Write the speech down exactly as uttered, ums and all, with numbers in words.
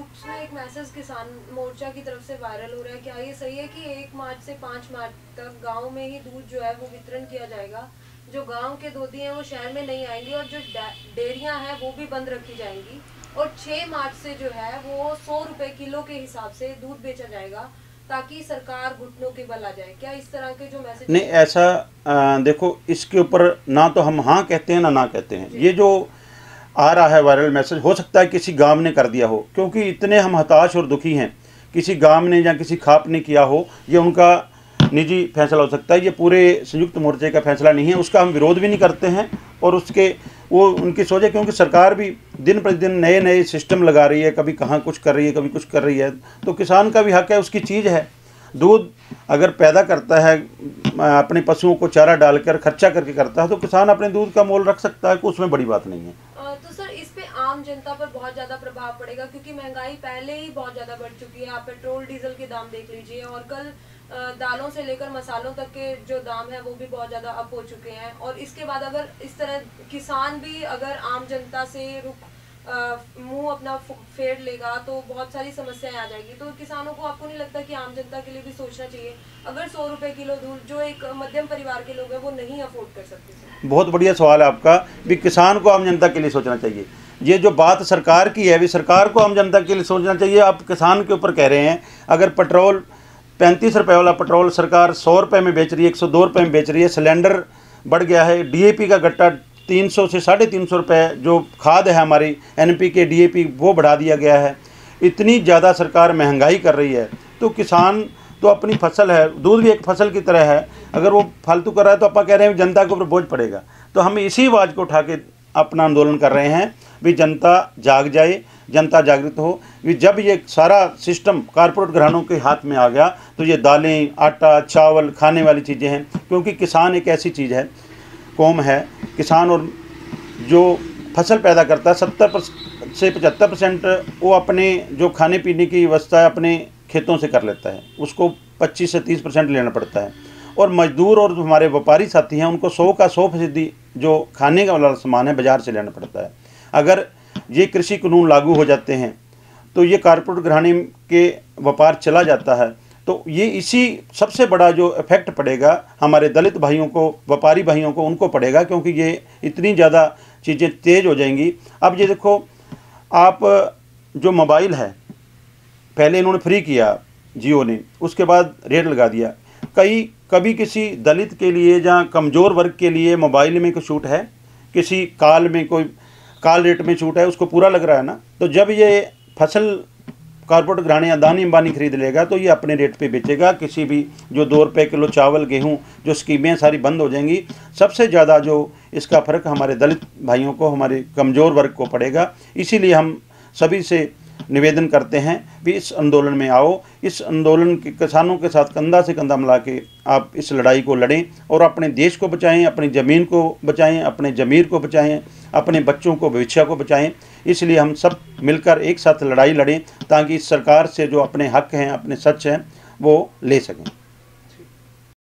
Groups में एक message किसान मोर्चा की तरफ से वायरल हो रहा है, क्या ये सही है कि एक मार्च से पाँच मार्च तक गांव में ही दूध जो है वो वितरण किया जाएगा, जो गांव के दूधी हैं वो शहर में नहीं आएंगे और जो डेयरियां हैं वो भी बंद रखी जाएंगी और छह मार्च से जो है वो सौ रुपए किलो के हिसाब से दूध बेचा जाएगा ताकि सरकार घुटनों के बल आ जाए? क्या इस तरह के जो मैसेज नहीं, ऐसा आ, देखो, इसके ऊपर ना तो हम हाँ कहते हैं ना ना कहते हैं। ये जो आ रहा है वायरल मैसेज, हो सकता है किसी गांव ने कर दिया हो, क्योंकि इतने हम हताश और दुखी हैं। किसी गांव ने या किसी खाप ने किया हो, ये उनका निजी फैसला हो सकता है, ये पूरे संयुक्त मोर्चे का फैसला नहीं है। उसका हम विरोध भी नहीं करते हैं और उसके वो उनकी सोच है, क्योंकि सरकार भी दिन प्रतिदिन नए नए सिस्टम लगा रही है, कभी कहाँ कुछ कर रही है, कभी कुछ कर रही है। तो किसान का भी हक है, उसकी चीज़ है। दूध अगर पैदा करता है, अपने पशुओं को चारा डालकर खर्चा करके करता है, तो किसान अपने दूध का मोल रख सकता है, कि उसमें बड़ी बात नहीं है। तो सर, इस पे आम जनता पर बहुत ज्यादा प्रभाव पड़ेगा, क्योंकि महंगाई पहले ही बहुत ज्यादा बढ़ चुकी है। आप पेट्रोल डीजल के दाम देख लीजिए, और कल दालों से लेकर मसालों तक के जो दाम है वो भी बहुत ज्यादा अप हो चुके हैं। और इसके बाद अगर इस तरह किसान भी अगर आम जनता से रुक मुंह अपना फेर लेगा तो बहुत सारी समस्याएं आ जाएगी। तो किसानों को, आपको नहीं लगता कि आम जनता के लिए भी सोचना चाहिए? अगर सौ रुपए किलो दूध जो एक मध्यम परिवार के लोग हैं वो नहीं अफोर्ड कर सकते। बहुत बढ़िया सवाल है आपका, भी किसान को आम जनता के लिए सोचना चाहिए। ये जो बात सरकार की है, भी सरकार को आम जनता के लिए सोचना चाहिए। आप किसान के ऊपर कह रहे हैं, अगर पेट्रोल पैंतीस रुपये वाला पेट्रोल सरकार सौ रुपये में बेच रही है, एक सौ दो रुपये में बेच रही है, सिलेंडर बढ़ गया है, डीएपी का गट्टा तीन सौ से साढ़े तीन सौ रुपये, जो खाद है हमारी एनपीके डीएपी वो बढ़ा दिया गया है। इतनी ज़्यादा सरकार महंगाई कर रही है, तो किसान तो अपनी फसल है, दूध भी एक फसल की तरह है, अगर वो फालतू कर रहा है तो आप कह रहे हैं जनता के ऊपर बोझ पड़ेगा। तो हम इसी आवाज़ को उठा के अपना आंदोलन कर रहे हैं, भी जनता जाग जाए, जनता जागृत हो। भी जब ये सारा सिस्टम कारपोरेट घरानों के हाथ में आ गया, तो ये दालें, आटा, चावल खाने वाली चीज़ें हैं, क्योंकि किसान एक ऐसी चीज़ है, कौम है किसान, और जो फसल पैदा करता है सत्तर से पचहत्तर परसेंट वो अपने जो खाने पीने की व्यवस्था है अपने खेतों से कर लेता है, उसको पच्चीस से तीस परसेंट लेना पड़ता है। और मजदूर और हमारे व्यापारी साथी हैं, उनको सौ का सौ फीसदी जो खाने का वाला सामान है बाज़ार से लेना पड़ता है। अगर ये कृषि कानून लागू हो जाते हैं तो ये कारपोरेट घराने के व्यापार चला जाता है, तो ये इसी सबसे बड़ा जो इफेक्ट पड़ेगा हमारे दलित भाइयों को, व्यापारी भाइयों को, उनको पड़ेगा, क्योंकि ये इतनी ज़्यादा चीज़ें तेज़ हो जाएंगी। अब ये देखो, आप जो मोबाइल है, पहले इन्होंने फ्री किया जियो ने, उसके बाद रेट लगा दिया। कई कभी किसी दलित के लिए या कमज़ोर वर्ग के लिए मोबाइल में कोई छूट है, किसी कॉल में कोई कॉल रेट में छूट है, उसको पूरा लग रहा है ना। तो जब ये फसल कारपोरेट घराने अदानी अंबानी खरीद लेगा तो ये अपने रेट पे बेचेगा। किसी भी जो दो रुपये किलो चावल, गेहूं, जो स्कीमें सारी बंद हो जाएंगी। सबसे ज़्यादा जो इसका फ़र्क हमारे दलित भाइयों को, हमारे कमज़ोर वर्ग को पड़ेगा। इसीलिए हम सभी से निवेदन करते हैं भी इस आंदोलन में आओ, इस आंदोलन के किसानों के साथ कंधा से कंधा मिला के आप इस लड़ाई को लड़ें और अपने देश को बचाएं, अपनी ज़मीन को बचाएं, अपने ज़मीर को बचाएं, अपने बच्चों को, भविष्य को बचाएं। इसलिए हम सब मिलकर एक साथ लड़ाई लड़ें, ताकि इस सरकार से जो अपने हक हैं, अपने सच हैं, वो ले सकें।